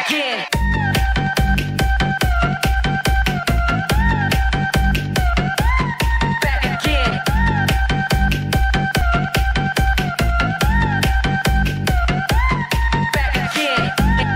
again. Back again. Back again.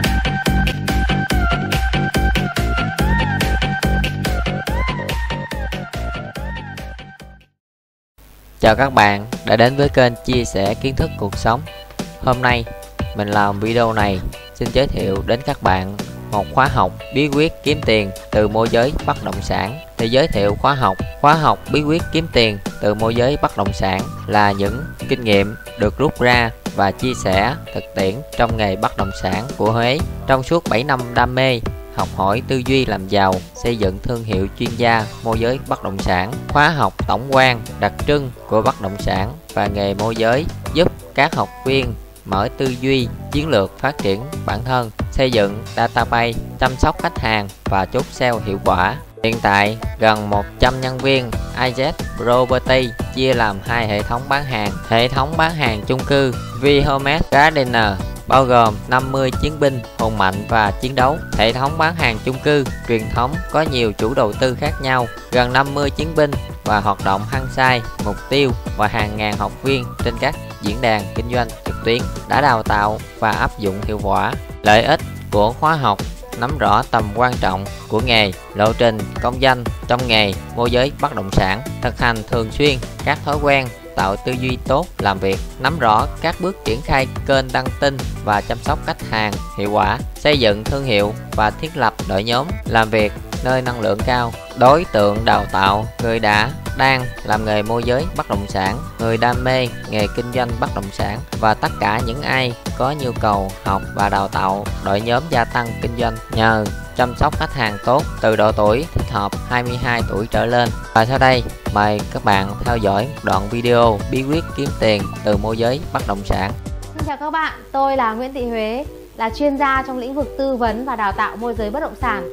Chào các bạn đã đến với kênh chia sẻ kiến thức cuộc sống. Hôm nay mình làm video này xin giới thiệu đến các bạn một khóa học bí quyết kiếm tiền từ môi giới bất động sản. Thì giới thiệu khóa học bí quyết kiếm tiền từ môi giới bất động sản là những kinh nghiệm được rút ra và chia sẻ thực tiễn trong nghề bất động sản của Huế trong suốt 7 năm đam mê học hỏi tư duy làm giàu, xây dựng thương hiệu chuyên gia môi giới bất động sản. Khóa học tổng quan đặc trưng của bất động sản và nghề môi giới giúp các học viên mở tư duy, chiến lược phát triển bản thân, xây dựng database, chăm sóc khách hàng và chốt sale hiệu quả. Hiện tại gần 100 nhân viên IZ Property chia làm hai hệ thống bán hàng. Hệ thống bán hàng chung cư Vhomes Gardener bao gồm 50 chiến binh hùng mạnh và chiến đấu. Hệ thống bán hàng chung cư truyền thống có nhiều chủ đầu tư khác nhau, gần 50 chiến binh và hoạt động hăng say, mục tiêu và hàng ngàn học viên trên các diễn đàn kinh doanh trực tuyến đã đào tạo và áp dụng hiệu quả. Lợi ích của khóa học: nắm rõ tầm quan trọng của nghề, lộ trình công danh trong nghề môi giới bất động sản, thực hành thường xuyên các thói quen tạo tư duy tốt làm việc, nắm rõ các bước triển khai kênh đăng tin và chăm sóc khách hàng hiệu quả, xây dựng thương hiệu và thiết lập đội nhóm làm việc nơi năng lượng cao. Đối tượng đào tạo: người đã đang làm nghề môi giới bất động sản, người đam mê nghề kinh doanh bất động sản và tất cả những ai có nhu cầu học và đào tạo đội nhóm gia tăng kinh doanh nhờ chăm sóc khách hàng tốt, từ độ tuổi thích hợp 22 tuổi trở lên. Và sau đây mời các bạn theo dõi đoạn video bí quyết kiếm tiền từ môi giới bất động sản. Xin chào các bạn, tôi là Nguyễn Thị Huế, là chuyên gia trong lĩnh vực tư vấn và đào tạo môi giới bất động sản.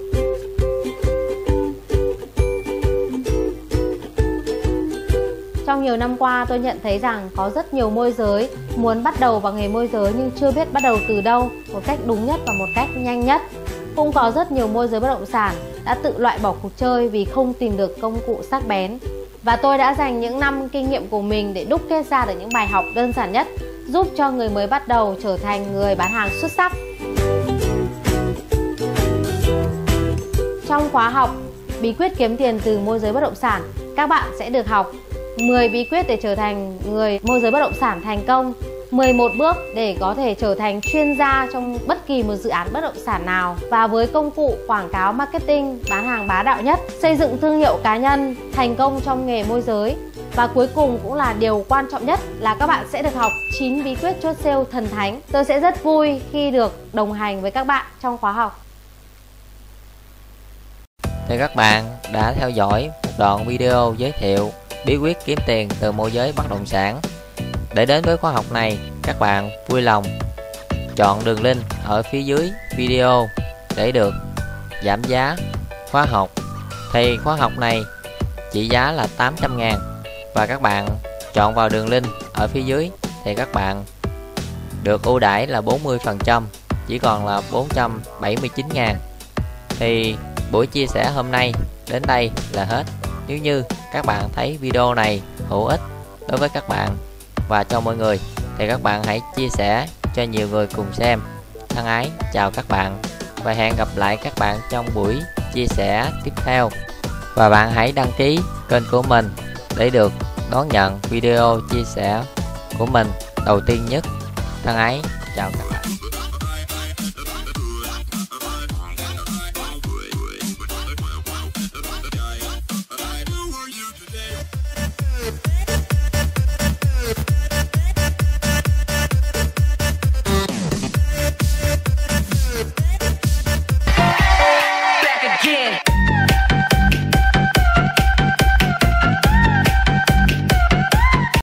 Trong nhiều năm qua, tôi nhận thấy rằng có rất nhiều môi giới muốn bắt đầu vào nghề môi giới nhưng chưa biết bắt đầu từ đâu một cách đúng nhất và một cách nhanh nhất. Cũng có rất nhiều môi giới bất động sản đã tự loại bỏ cuộc chơi vì không tìm được công cụ sắc bén. Và tôi đã dành những năm kinh nghiệm của mình để đúc kết ra được những bài học đơn giản nhất, giúp cho người mới bắt đầu trở thành người bán hàng xuất sắc. Trong khóa học bí quyết kiếm tiền từ môi giới bất động sản, các bạn sẽ được học 10 bí quyết để trở thành người môi giới bất động sản thành công, 11 bước để có thể trở thành chuyên gia trong bất kỳ một dự án bất động sản nào, và với công cụ quảng cáo marketing bán hàng bá đạo nhất, xây dựng thương hiệu cá nhân thành công trong nghề môi giới. Và cuối cùng cũng là điều quan trọng nhất là các bạn sẽ được học 9 bí quyết chốt sale thần thánh. Tôi sẽ rất vui khi được đồng hành với các bạn trong khóa học. Thì các bạn đã theo dõi một đoạn video giới thiệu bí quyết kiếm tiền từ môi giới bất động sản. Để đến với khóa học này, các bạn vui lòng chọn đường link ở phía dưới video để được giảm giá khóa học. Thì khóa học này chỉ giá là 800.000 và các bạn chọn vào đường link ở phía dưới thì các bạn được ưu đãi là 40%, chỉ còn là 479.000. Thì buổi chia sẻ hôm nay đến đây là hết. Nếu như các bạn thấy video này hữu ích đối với các bạn và cho mọi người thì các bạn hãy chia sẻ cho nhiều người cùng xem. Thân ái chào các bạn và hẹn gặp lại các bạn trong buổi chia sẻ tiếp theo. Và bạn hãy đăng ký kênh của mình để được đón nhận video chia sẻ của mình đầu tiên nhất. Thân ái chào các bạn.